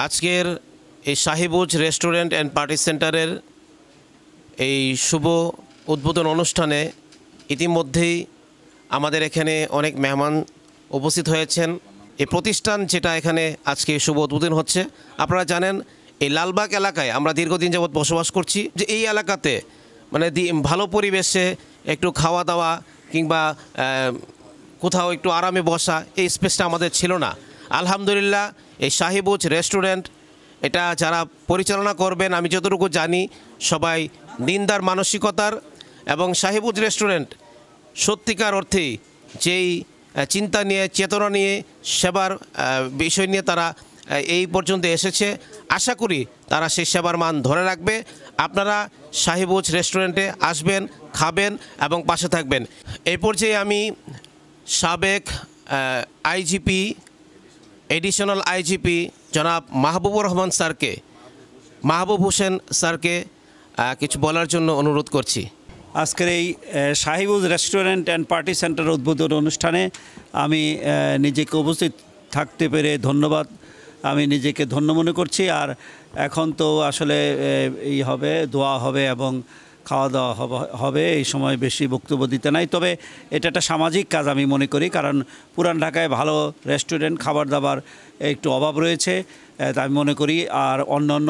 আজকের এই Shahibuz restaurant and party সেন্টারের এই শুভ উদ্বোধন অনুষ্ঠানে ইতিমধ্যেই আমাদের এখানে অনেক মেহমান উপস্থিত হয়েছেন। এই প্রতিষ্ঠান যেটা এখানে আজকে শুভ উদ্বোধন হচ্ছে, আপনারা জানেন এই লালবাগ এলাকায় আমরা দীর্ঘদিন যাবৎ বসবাস করছি, যে এই এলাকাতে মানে ভালো পরিবেশে একটু খাওয়া দাওয়া কিংবা কোথাও একটু আরামে বসা এই স্পেসটা আমাদের ছিল না। আলহামদুলিল্লাহ এই শাহিবুজ রেস্টুরেন্ট এটা যারা পরিচালনা করবেন, আমি যতটুকু জানি সবাই দিনদার মানসিকতার, এবং শাহিবুজ রেস্টুরেন্ট সত্যিকার অর্থেই যেই চিন্তা নিয়ে চেতনা নিয়ে সেবার বিষয় নিয়ে তারা এই পর্যন্ত এসেছে, আশা করি তারা সেই সেবার মান ধরে রাখবে। আপনারা শাহিবুজ রেস্টুরেন্টে আসবেন, খাবেন এবং পাশে থাকবেন। এই পর্যায়ে আমি সাবেক আইজিপি, এডিশনাল আইজিপি জনাব মাহবুবুর রহমান স্যারকে, মাহবুব হোসেন স্যারকে কিছু বলার জন্য অনুরোধ করছি। আজকের এই Shahibuz restaurant and party centre উদ্বোধন অনুষ্ঠানে আমি নিজেকে উপস্থিত থাকতে পেরে ধন্যবাদ, আমি নিজেকে ধন্য মনে করছি। আর এখন তো আসলে এই হবে, দোয়া হবে এবং খাওয়া দাওয়া হবে। এই সময় বেশি বক্তব্য দিতে নাই, তবে এটা একটা সামাজিক কাজ আমি মনে করি, কারণ পুরান ঢাকায় ভালো রেস্টুরেন্ট খাবার দাবার একটু অভাব রয়েছে, তাই আমি মনে করি। আর অন্যান্য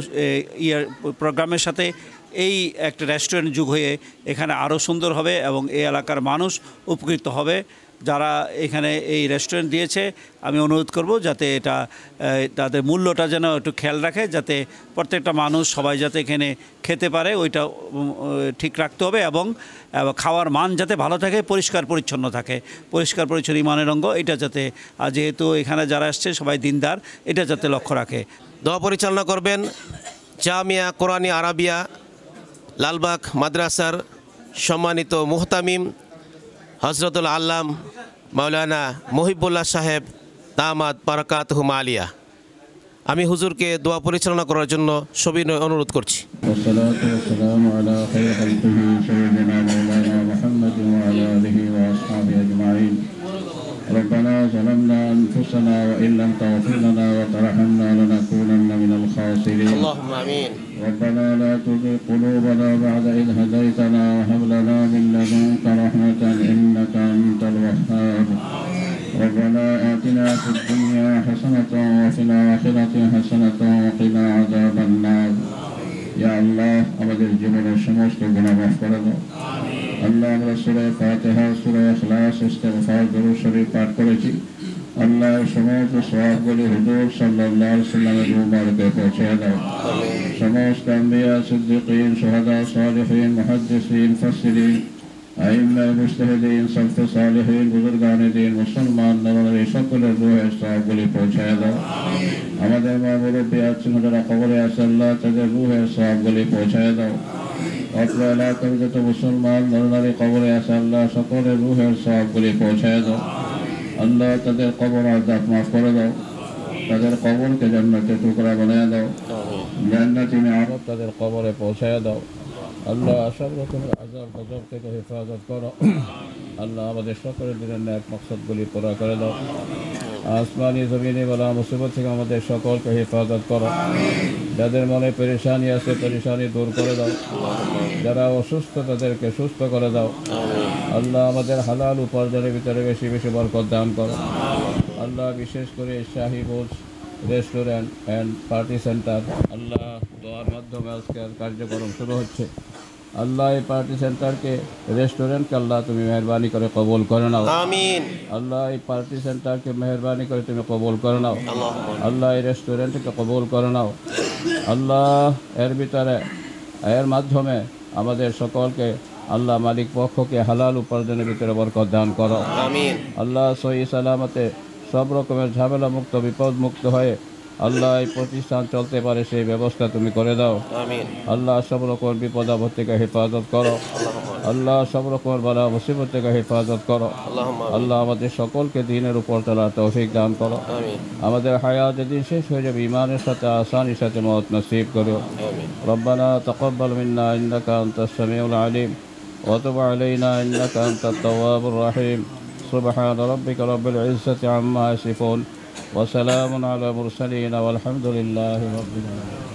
প্রোগ্রামের সাথে এই একটা রেস্টুরেন্ট যুগ হয়ে এখানে আরও সুন্দর হবে এবং এই এলাকার মানুষ উপকৃত হবে। যারা এখানে এই রেস্টুরেন্ট দিয়েছে আমি অনুরোধ করব যাতে এটা তাদের মূল্যটা যেন একটু খেয়াল রাখে, যাতে প্রত্যেকটা মানুষ সবাই যাতে এখানে খেতে পারে ওইটা ঠিক রাখতে হবে, এবং খাওয়ার মান যাতে ভালো থাকে, পরিষ্কার পরিচ্ছন্ন থাকে। পরিষ্কার পরিচ্ছন্ন ইমানের অঙ্গ, এটা যাতে, যেহেতু এখানে যারা আসছে সবাই দিনদার, এটা যাতে লক্ষ্য রাখে। দোয়া পরিচালনা করবেন জামিয়া কোরআনী আরাবিয়া লালবাগ মাদ্রাসার সম্মানিত মুহতামিম হজরতুল আল্লাম মাওলানা মহিবুল্লাহ সাহেব দামাত বারাকাতুহু আলিয়া। আমি হুজুরকে দোয়া পরিচালনা করার জন্য সবিনয় অনুরোধ করছি। ربنا ظلمنا أنفسنا وإن لم تغفر لنا وترحمنا لنكونن من الخاسرين. اللهم آمين. ربنا لا تزغ قلوبنا بعد إذ هديتنا وهب لنا من لدنك رحمة إنك أنت الوهاب. ربنا آتنا في الدنيا حسنة وفي الآخرة حسنة وقنا عذاب النار. يا الله আমাদের জীবনের সমস্ত গুনাহ মাফ করে দাও। আল্লাহ, আমরা সূরা ফাতিহা, সূরা ইখলাস, ইস্তিগফার, দরুদ শরীফ পাঠ করেছি। আল্লাহ, সমস্ত সওয়াবগুলি হুজুর সাল্লাল্লাহু আলাইহি ওয়াসাল্লামের মুবারকে পৌঁছে দাও। সমস্ত আম্বিয়া, সিদ্দিকিন, শুহাদা, সালিহিন, মুহাদ্দিসিন, মুফাসসিরিন, আইম্মা, মুজতাহিদিন, সালফে সালিহিন, বুজুর্গানে দ্বীন, মুসলমান নরনারী সকলের রূহের সওয়াবগুলি পৌঁছে দাও। আমাদের মা মুরব্বী আছেন, যারা কবরে আছে, আল্লাহ তাদের রূহের সওয়াবগুলি পৌঁছে দাও। অত্র এলাকার যত মুসলমান নরনারী কবরে আছে, আল্লাহ সকলের রূহের সওয়াবগুলি পৌঁছে দাও। আল্লাহ তাদের কবর আযাব মাফ করে দাও, তাদের কবরকে জান্নাতের টুকরা বানিয়ে দাও, জান্নাতি নিয়ামত তাদের কবরে পৌঁছে দাও। আল্লাহ সব রকমের আযাব গজব থেকে হেফাজত করো। আল্লাহ আমাদের সকলের দিনের ন্যাক মাকসাদগুলি পুরা করে দাও। আসমানি জমিনে বলা মুসিবত থেকে আমাদের সকলকে হেফাজত করো। যাদের মনে পেরেশানি আছে পেরেশানি দূর করে দাও, যারা অসুস্থ তাদেরকে সুস্থ করে দাও। আল্লাহ আমাদের হালাল উপার্জনের ভিতরে বেশি বেশি বরকত দান করো। আল্লাহ বিশেষ করে Shahibuz restaurant and party centre, Allah দোয়ার মাধ্যমে আজকের কার্যক্রম শুরু হচ্ছে। আল্লাহ এই পার্টি সেন্টারকে, রেস্টুরেন্টকে আল্লাহ তুমি মেহরবানি করে কবুল করে নাও। আমিন। আল্লাহ এই পার্টি সেন্টারকে মেহরবানি করে তুমি কবুল করে নাও। আল্লাহ এই রেস্টুরেন্টকে কবুল করে নাও। আল্লাহ এর ভিতরে, এর মাধ্যমে আমাদের সকলকে আল্লাহ মালিক পক্ষকে হালাল উপার্জনের ভিতরে বরকত দান করো। আমিন। আল্লাহ সহি সালামতে সব রকমের ঝামেলা মুক্ত, বিপদ মুক্ত হয়ে আল্লাহ এই প্রতিষ্ঠান চলতে পারে সেই ব্যবস্থা তুমি করে দাও। আমিন। আল্লাহ সব রকমের বিপদ আপদ থেকে হেফাজত করো। আল্লাহ সব রকমের বালা মুসিবত থেকে হেফাজত করো। আল্লাহ আমাদের সকলকে দিনের উপর চলার তৌফিক দান করো। আমাদের হায়াত যেদিন শেষ হয়ে যাবে ঈমানের সাথে, আসানির সাথে মওত নসিব করো। রব্বানা তাকাব্বাল মিন্না ইন্নাকা আনতাস সামিউল আলিম ওয়া তুব আলাইনা ইন্নাকা আনতাত তাওয়াবুর রহিম। সুবহান রাব্বিকা রাব্বিল ইজ্জাতি আম্মা ইয়াসিফুন وسلام على المرسلين والحمد لله رب العالمين.